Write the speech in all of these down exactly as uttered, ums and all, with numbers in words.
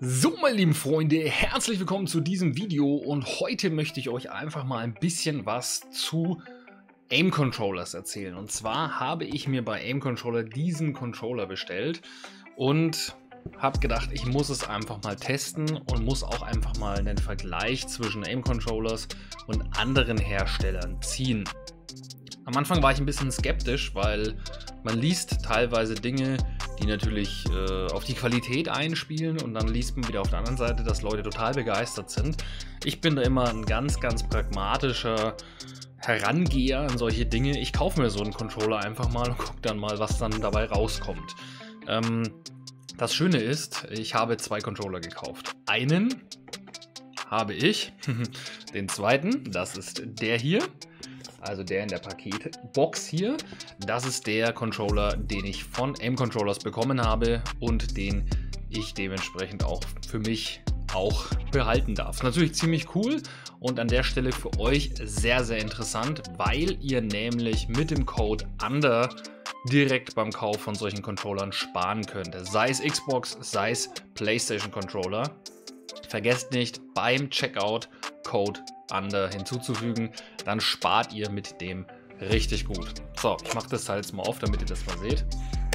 So, meine lieben Freunde, herzlich willkommen zu diesem Video und heute möchte ich euch einfach mal ein bisschen was zu Aim Controllers erzählen. Und zwar habe ich mir bei Aim Controller diesen Controller bestellt und habe gedacht, ich muss es einfach mal testen und muss auch einfach mal einen Vergleich zwischen Aim Controllers und anderen Herstellern ziehen. Am Anfang war ich ein bisschen skeptisch, weil man liest teilweise Dinge, die natürlich äh, auf die Qualität einspielen, und dann liest man wieder auf der anderen Seite, dass Leute total begeistert sind. Ich bin da immer ein ganz, ganz pragmatischer Herangeher an solche Dinge. Ich kaufe mir so einen Controller einfach mal und gucke dann mal, was dann dabei rauskommt. Ähm, das Schöne ist, ich habe zwei Controller gekauft. Einen habe ich, den zweiten, das ist der hier. Also der in der Paketbox hier. Das ist der Controller, den ich von Aim Controllers bekommen habe und den ich dementsprechend auch für mich auch behalten darf. Natürlich ziemlich cool und an der Stelle für euch sehr, sehr interessant, weil ihr nämlich mit dem Code UNDER direkt beim Kauf von solchen Controllern sparen könnt. Sei es Xbox, sei es PlayStation Controller. Vergesst nicht, beim Checkout Code UNDER hinzuzufügen, dann spart ihr mit dem richtig gut. So, ich mache das Teil jetzt mal auf, damit ihr das mal seht.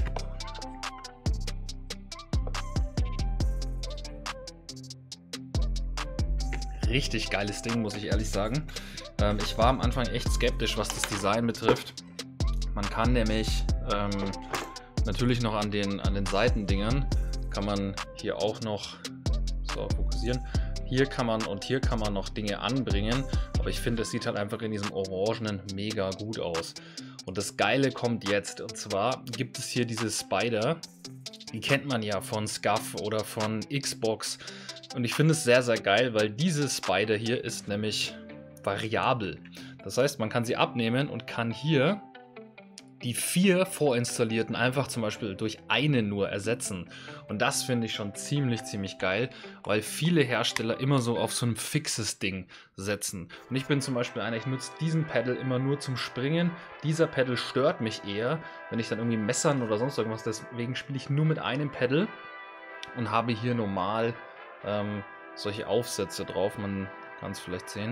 Richtig geiles Ding, muss ich ehrlich sagen. Ähm, ich war am Anfang echt skeptisch, was das Design betrifft. Man kann nämlich ähm, natürlich noch an den, an den Seitendingern, kann man hier auch noch, so, fokussieren, hier kann man und hier kann man noch Dinge anbringen, aber ich finde, es sieht halt einfach in diesem Orangenen mega gut aus. Und das Geile kommt jetzt, und zwar gibt es hier diese Spider, die kennt man ja von SCUF oder von Xbox, und ich finde es sehr, sehr geil, weil diese Spider hier ist nämlich variabel. Das heißt, man kann sie abnehmen und kann hier die vier vorinstallierten einfach zum Beispiel durch eine nur ersetzen. Und das finde ich schon ziemlich, ziemlich geil, weil viele Hersteller immer so auf so ein fixes Ding setzen. Und ich bin zum Beispiel einer, ich nutze diesen Pedal immer nur zum Springen. Dieser Pedal stört mich eher, wenn ich dann irgendwie messern oder sonst irgendwas, deswegen spiele ich nur mit einem Pedal und habe hier normal ähm, solche Aufsätze drauf. Man kann es vielleicht sehen.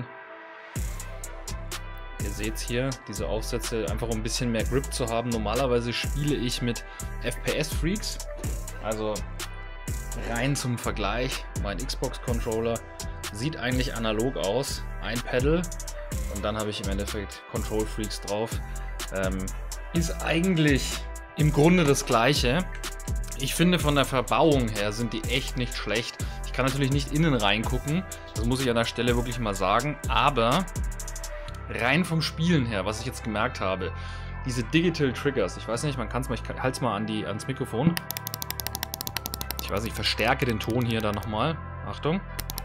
Ihr seht hier, diese Aufsätze, einfach um ein bisschen mehr Grip zu haben. Normalerweise spiele ich mit F P S-Freaks, also rein zum Vergleich, mein Xbox-Controller sieht eigentlich analog aus, ein Pedal und dann habe ich im Endeffekt Control-Freaks drauf. Ähm, ist eigentlich im Grunde das Gleiche. Ich finde, von der Verbauung her sind die echt nicht schlecht. Ich kann natürlich nicht innen reingucken, das muss ich an der Stelle wirklich mal sagen, aber rein vom Spielen her, was ich jetzt gemerkt habe, diese Digital Triggers, ich weiß nicht, man kann es mal, ich halte es mal an die, ans Mikrofon. Ich weiß nicht, ich verstärke den Ton hier dann nochmal. Achtung.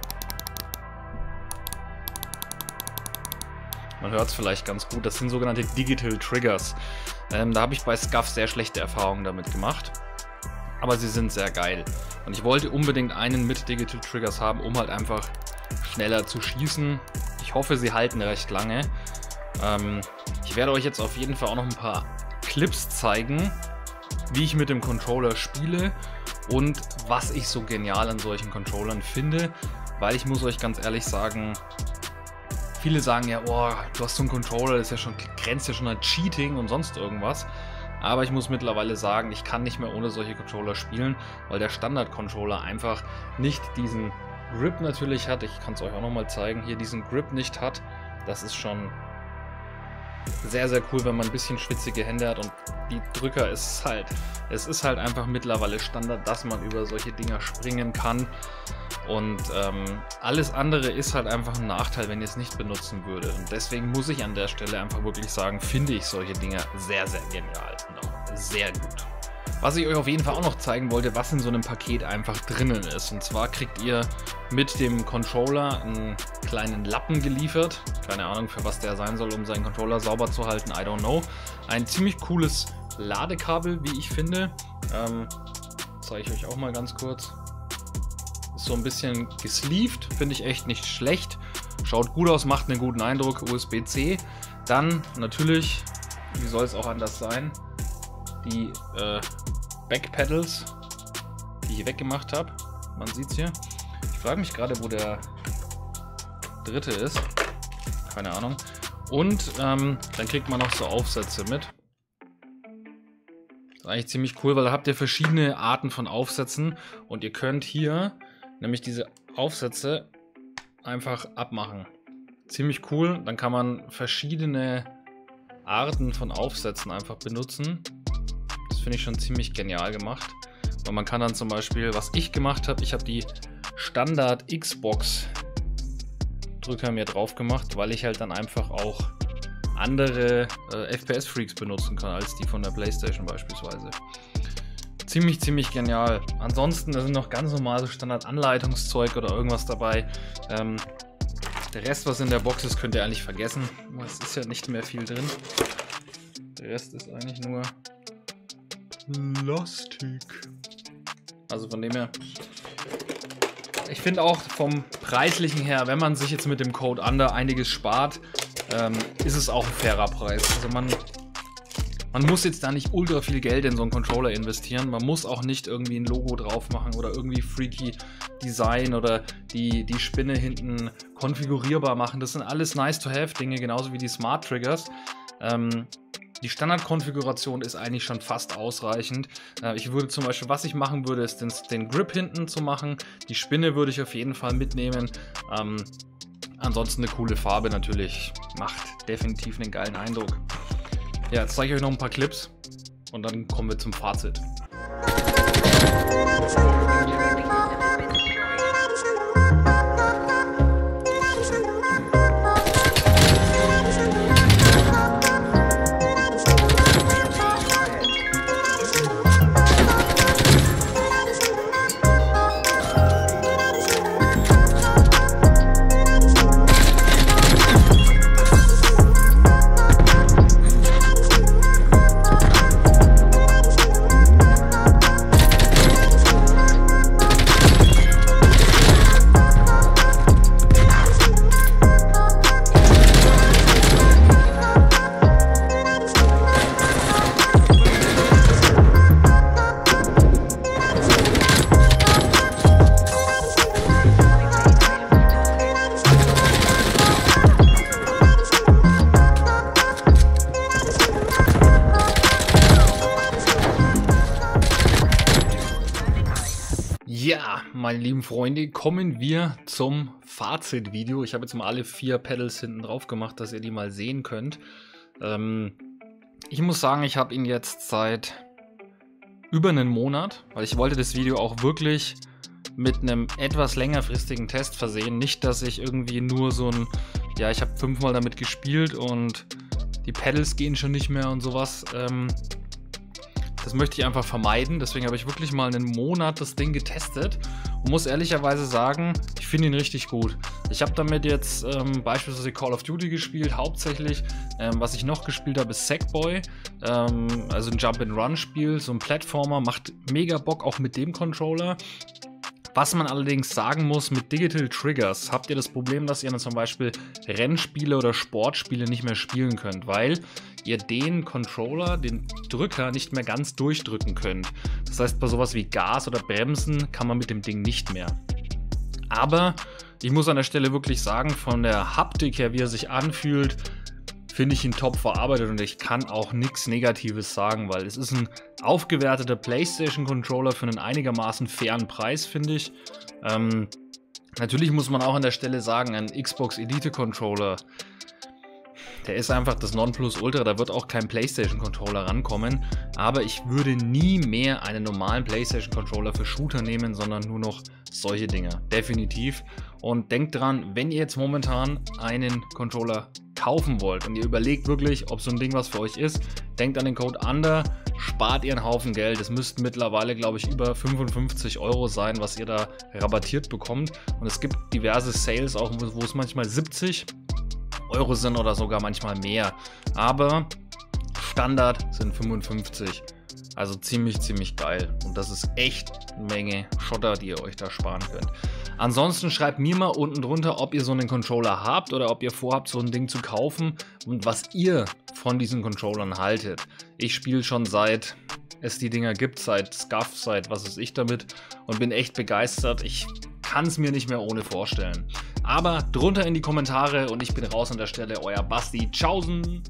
Man hört es vielleicht ganz gut, das sind sogenannte Digital Triggers. Ähm, da habe ich bei SCUF sehr schlechte Erfahrungen damit gemacht. Aber sie sind sehr geil. Und ich wollte unbedingt einen mit Digital Triggers haben, um halt einfach schneller zu schießen. Ich hoffe, sie halten recht lange. Ähm, ich werde euch jetzt auf jeden Fall auch noch ein paar Clips zeigen, wie ich mit dem Controller spiele und was ich so genial an solchen Controllern finde, weil ich muss euch ganz ehrlich sagen, viele sagen ja, oh, du hast so einen Controller, das ist ja schon, grenzt ja schon an Cheating und sonst irgendwas. Aber ich muss mittlerweile sagen, ich kann nicht mehr ohne solche Controller spielen, weil der Standard-Controller einfach nicht diesen Grip natürlich hat. Ich kann es euch auch nochmal zeigen, hier diesen Grip nicht hat. Das ist schon sehr, sehr cool, wenn man ein bisschen schwitzige Hände hat, und die Drücker ist halt, es ist halt einfach mittlerweile Standard, dass man über solche Dinger springen kann. Und ähm, alles andere ist halt einfach ein Nachteil, wenn ihr es nicht benutzen würdet. Und deswegen muss ich an der Stelle einfach wirklich sagen, finde ich solche Dinger sehr, sehr genial und auch sehr gut. Was ich euch auf jeden Fall auch noch zeigen wollte, was in so einem Paket einfach drinnen ist. Und zwar kriegt ihr mit dem Controller einen kleinen Lappen geliefert. Keine Ahnung, für was der sein soll, um seinen Controller sauber zu halten. I don't know. Ein ziemlich cooles Ladekabel, wie ich finde. Ähm, zeige ich euch auch mal ganz kurz. Ist so ein bisschen gesleeved, finde ich echt nicht schlecht. Schaut gut aus, macht einen guten Eindruck. U S B C. Dann natürlich, wie soll es auch anders sein, die äh, Backpedals, die ich weggemacht habe. man sieht es hier. Ich frage mich gerade, wo der dritte ist. Keine Ahnung. Und ähm, dann kriegt man noch so Aufsätze mit. Das ist eigentlich ziemlich cool, weil da habt ihr verschiedene Arten von Aufsätzen. Und ihr könnt hier nämlich diese Aufsätze einfach abmachen. Ziemlich cool. Dann kann man verschiedene Arten von Aufsätzen einfach benutzen. Das finde ich schon ziemlich genial gemacht. Und man kann dann zum Beispiel, was ich gemacht habe, ich habe die Standard Xbox Drücker mir drauf gemacht, weil ich halt dann einfach auch andere äh, F P S-Freaks benutzen kann, als die von der PlayStation beispielsweise. Ziemlich, ziemlich genial. Ansonsten, da sind noch ganz normale Standard-Anleitungszeug oder irgendwas dabei. Ähm, der Rest, was in der Box ist, könnt ihr eigentlich vergessen. Es ist ja nicht mehr viel drin. Der Rest ist eigentlich nur Plastik. Also von dem her. Ich finde auch vom Preislichen her, wenn man sich jetzt mit dem Code Under einiges spart, ähm, ist es auch ein fairer Preis. Also man, man muss jetzt da nicht ultra viel Geld in so einen Controller investieren. Man muss auch nicht irgendwie ein Logo drauf machen oder irgendwie freaky Design oder die, die Spinne hinten konfigurierbar machen. Das sind alles Nice-to-have-Dinge, genauso wie die Smart Triggers. Ähm, Die Standardkonfiguration ist eigentlich schon fast ausreichend. Äh, ich würde zum Beispiel, was ich machen würde, ist den, den Grip hinten zu machen. Die Spinne würde ich auf jeden Fall mitnehmen. Ähm, ansonsten eine coole Farbe natürlich. Macht definitiv einen geilen Eindruck. Ja, jetzt zeige ich euch noch ein paar Clips und dann kommen wir zum Fazit. Ja, meine lieben Freunde, kommen wir zum Fazitvideo. Ich habe jetzt mal alle vier Pedals hinten drauf gemacht, dass ihr die mal sehen könnt. Ähm, ich muss sagen, ich habe ihn jetzt seit über einen Monat, weil ich wollte das Video auch wirklich mit einem etwas längerfristigen Test versehen. Nicht, dass ich irgendwie nur so ein, ja, ich habe fünfmal damit gespielt und die Pedals gehen schon nicht mehr und sowas. Ähm, Das möchte ich einfach vermeiden, deswegen habe ich wirklich mal einen Monat das Ding getestet und muss ehrlicherweise sagen, ich finde ihn richtig gut. Ich habe damit jetzt ähm, beispielsweise Call of Duty gespielt, hauptsächlich. Ähm, was ich noch gespielt habe, ist Sackboy, ähm, also ein Jump-and-Run-Spiel, so ein Plattformer, macht mega Bock, auch mit dem Controller. Was man allerdings sagen muss, mit Digital Triggers habt ihr das Problem, dass ihr dann zum Beispiel Rennspiele oder Sportspiele nicht mehr spielen könnt, weil ihr den Controller, den Drücker, nicht mehr ganz durchdrücken könnt. Das heißt, bei sowas wie Gas oder Bremsen kann man mit dem Ding nicht mehr. Aber ich muss an der Stelle wirklich sagen, von der Haptik her, wie er sich anfühlt, finde ich ihn top verarbeitet und ich kann auch nichts Negatives sagen, weil es ist ein aufgewerteter PlayStation-Controller für einen einigermaßen fairen Preis, finde ich. Ähm, natürlich muss man auch an der Stelle sagen, ein Xbox Elite-Controller, der ist einfach das Nonplusultra, da wird auch kein PlayStation-Controller rankommen, aber ich würde nie mehr einen normalen PlayStation-Controller für Shooter nehmen, sondern nur noch solche Dinger, definitiv. Und denkt dran, wenn ihr jetzt momentan einen Controller kaufen wollt und ihr überlegt wirklich, ob so ein Ding was für euch ist, denkt an den Code Under, spart ihr einen Haufen Geld. Es müssten mittlerweile, glaube ich, über fünfundfünfzig Euro sein, was ihr da rabattiert bekommt. Und es gibt diverse Sales auch, wo es manchmal siebzig Euro sind oder sogar manchmal mehr. Aber Standard sind fünfundfünfzig. Also ziemlich, ziemlich geil. Und das ist echt eine Menge Schotter, die ihr euch da sparen könnt. Ansonsten schreibt mir mal unten drunter, ob ihr so einen Controller habt oder ob ihr vorhabt, so ein Ding zu kaufen und was ihr von diesen Controllern haltet. Ich spiele schon seit es die Dinger gibt, seit Scuff, seit was weiß ich damit und bin echt begeistert. Ich kann es mir nicht mehr ohne vorstellen. Aber drunter in die Kommentare und ich bin raus an der Stelle, euer Basti. Tschaußen!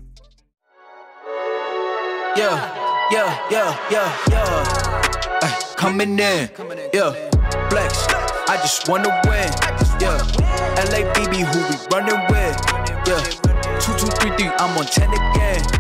Yeah, yeah, yeah, yeah, yeah. Ay, coming in, yeah. Flex, I just wanna win, yeah. L A B B, who we running with, yeah. Two, two, three, three, I'm on ten again.